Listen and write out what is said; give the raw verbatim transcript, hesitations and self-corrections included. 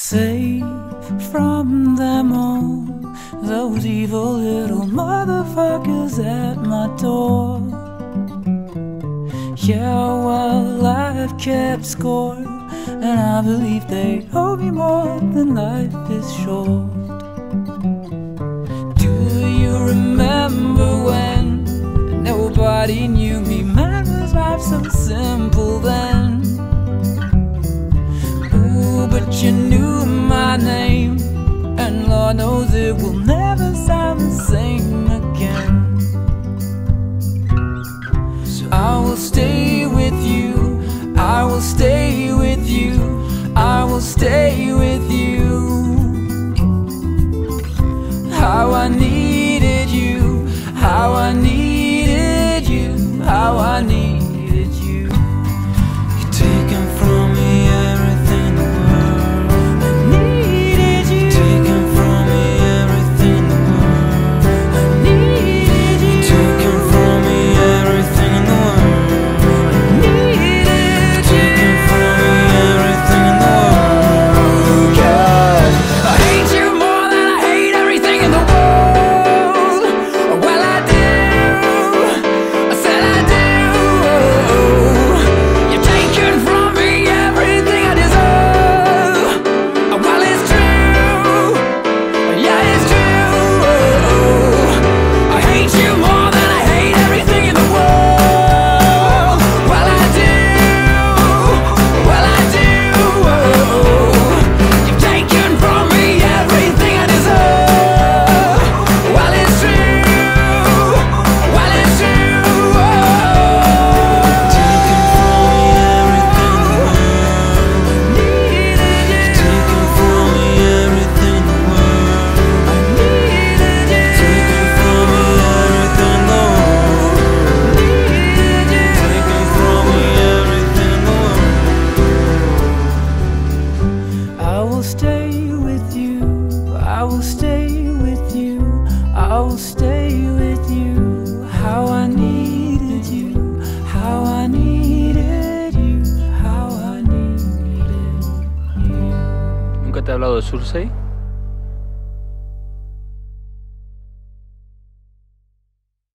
Safe from them all, those evil little motherfuckers at my door. Yeah, well, life kept score, and I believe they owe me more than life is short. Do you remember when nobody knew me? Man, was life so simple then? Ooh, but you knew my name, and Lord knows it will never sound the same again. So I will stay with you, I will stay with you, I will stay with you. How I needed you, how I needed you, how I needed you. You've taken from me everything in the world. I needed you. You've taken from me everything in the world. I needed you. You've taken from me everything in the world. I needed you. You've taken from me everything in the world. God, I hate you more than I hate everything in the world. Well, I do. I said I do. You've taken from me everything I deserve. Well, it's true. Yeah, it's true. I hate you more than I hate everything in the world. Well, I do. Well, I do. You've taken from me everything I deserve. Well, it's true. Well, it's true. Taken from me everything in the world. Taken from me everything in the world. Taken from me everything in the world. Taken from me everything in the world. I will stay with you, I will stay with you, I will stay with you. How I needed you, how I needed you, how I needed you. ¿Nunca te he hablado de Surtsey?